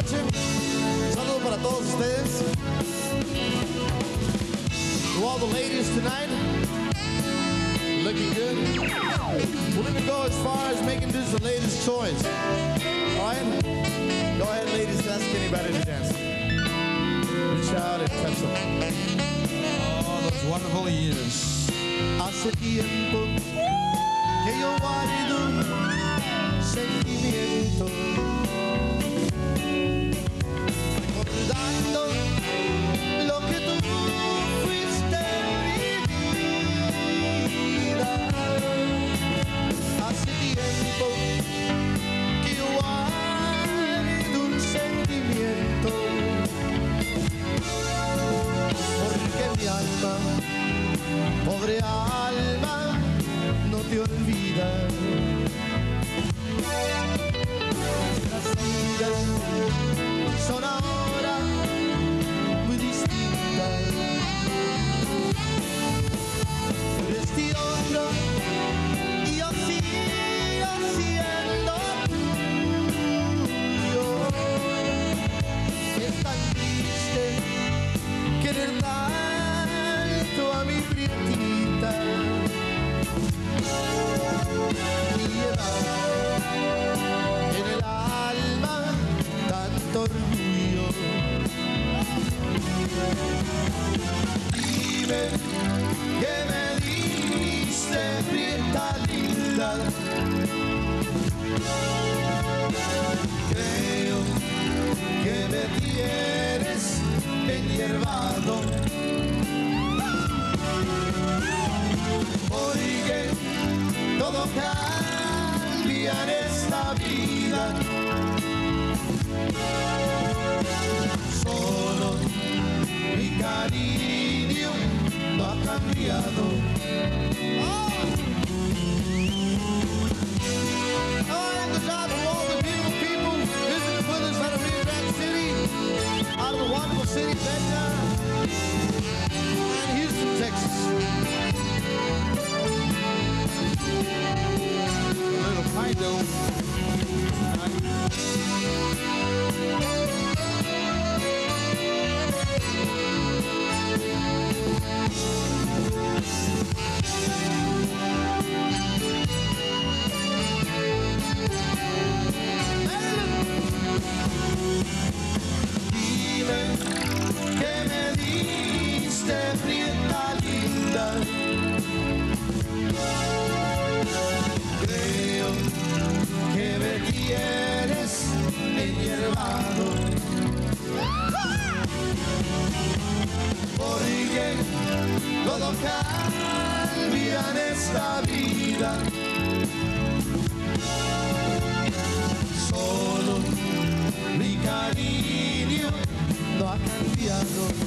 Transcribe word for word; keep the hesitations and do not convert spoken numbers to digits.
noche. Un saludo para todos ustedes. To all the ladies tonight, looking good. We're gonna go as far as making this the ladies' choice. All right? Go ahead, ladies, ask anybody to dance. Reach out and touch them. Oh, those wonderful years. Hace tiempo que yo guardo sentimiento, recordando lo que tú fuiste en mi vida. Hace tiempo que yo guardo un sentimiento, porque mi alma, pobre alma, no te olvida. Las vidas son ahora muy distintas. Tú eres de otro y yo sigo siendo tuyo. Es tan triste querer tanto a mi Prietita y llevar en el alma tanto orgullo. Dime que me diste, Prieta linda. Creo que me tienes enhierbado, porque todo cambia en esta vida. Solo mi cariño no ha cambiado. Oh! Oh, and good job to all the beautiful people visiting with us out of Rio Grande City, out of the wonderful city, Tejano, and Houston, Texas. A little pie dough. Dime que me diste, Prieta linda. Creo que me tienes enhierbado, porque todo cambia en esta vida. Solo mi cariño no ha cambiado.